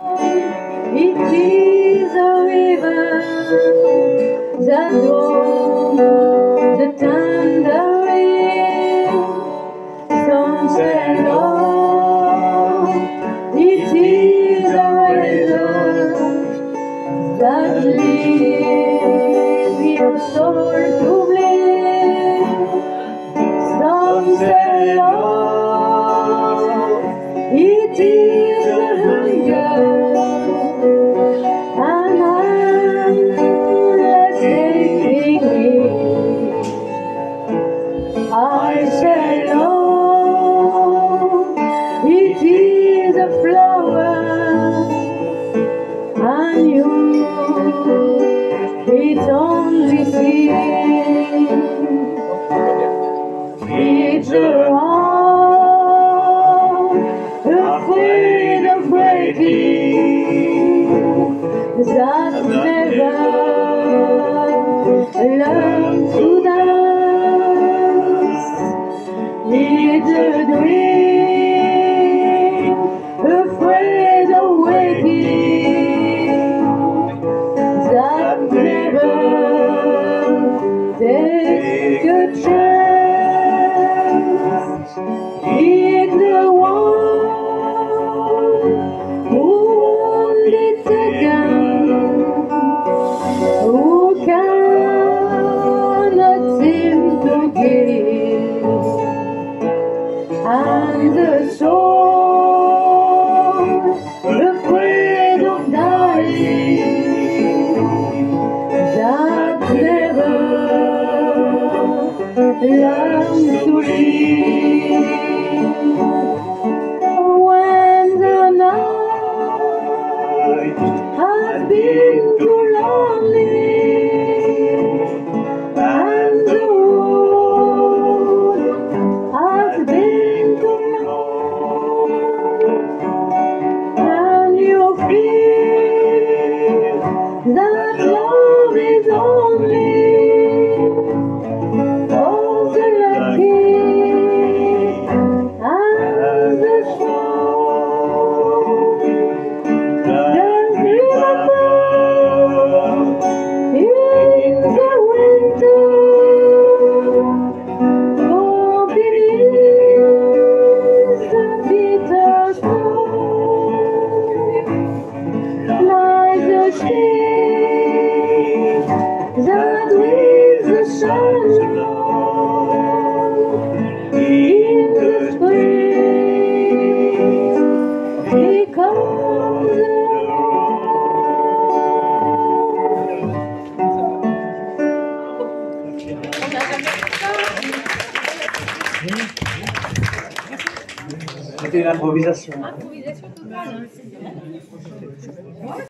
It is a river that draws the thunder rain. Some say no, it is a river that leaves your soul to blame. Some say no, it is a hunger. I say no, it is a flower, and you, it's only seed. It's a heart afraid of breaking, that never learned to dance. It's a dream, afraid of waking, that never take a chance. It's the one who only taken, who cannot seem to give. And the soul afraid of dying, that never learns to live. When the night has been too lonely, and the wood has been too long, and you feel that love is only for the lucky and the strong. Just remember, in the winter, for beneath the bitter snow lies a shade that with the sunshine in the spring becomes C'était une improvisation. Improvisation totale, hein, c'est bien.